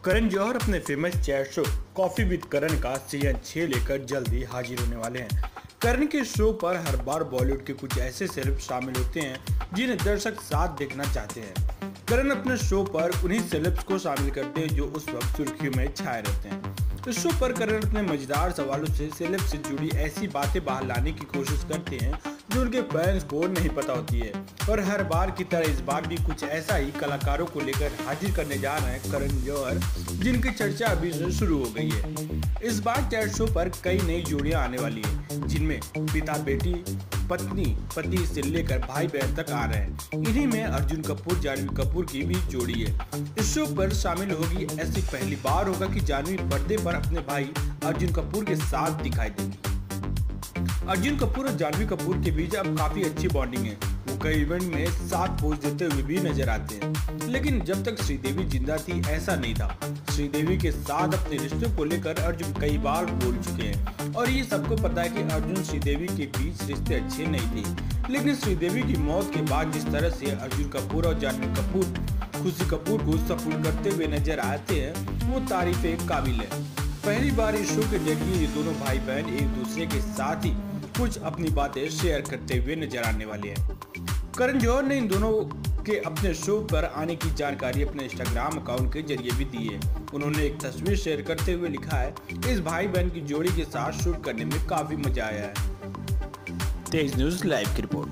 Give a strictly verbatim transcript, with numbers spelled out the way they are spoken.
करण जौहर अपने famous chat show coffee with Karan का season छह लेकर जल्द ही हाजिर होने वाले हैं। करण के शो पर हर बार बॉलीवुड के कुछ ऐसे सेलेब शामिल होते हैं जिन्हें दर्शक साथ देखना चाहते हैं। करण अपने शो पर उन्हीं सेलेब्स को शामिल करते हैं जो उस वक्त सुर्खियों में छाए रहते हैं। इस शो पर करण अपने मजेदार सवालों से सेलेब से जुड़ी ऐसी बातें बाहर लाने की कोशिश करते हैं जो उनके फैंस को नहीं पता होती है, और हर बार की तरह इस बार भी कुछ ऐसा ही कलाकारों को लेकर हाजिर करने जा रहे हैं करण जौहर, जिनकी चर्चा अभी से शुरू हो गई है। इस बार चैट शो पर कई नई जोड़ियां आने वाली हैं, जिनमें पिता बेटी, पत्नी पति से लेकर भाई बहन तक आ रहे हैं। इन्हीं में अर्जुन कपूर जानवी कपूर की भी जोड़ी है। इस शो पर शामिल होगी, ऐसी पहली बार होगा कि जानवी पर्दे पर अपने भाई अर्जुन कपूर के साथ दिखाई देंगी। अर्जुन कपूर और जानवी कपूर के बीच अब काफी अच्छी बॉन्डिंग है। वो कई इवेंट में साथ पोज देते हुए भी नजर आते हैं, लेकिन जब तक श्रीदेवी जिंदा थी ऐसा नहीं था। श्रीदेवी के साथ अपने रिश्ते को लेकर अर्जुन कई बार बोल चुके हैं, और ये सबको पता है कि अर्जुन श्रीदेवी के बीच रिश्ते अच्छे नहीं थे। लेकिन श्रीदेवी की मौत के बाद जिस तरह से अर्जुन कपूर और जानवी कपूर खुशी कपूर को सपोर्ट करते हुए नजर आते हैं, वो तारीफे काबिल है। पहली बार इस शो के जरिए ये दोनों भाई बहन एक दूसरे के साथ ही कुछ अपनी बातें शेयर करते हुए नजर आने वाले हैं। करण जौहर ने इन दोनों के अपने शो पर आने की जानकारी अपने इंस्टाग्राम अकाउंट के जरिए भी दी है। उन्होंने एक तस्वीर शेयर करते हुए लिखा है, इस भाई बहन की जोड़ी के साथ शूट करने में काफी मजा आया है। तेज न्यूज़ लाइव की रिपोर्ट।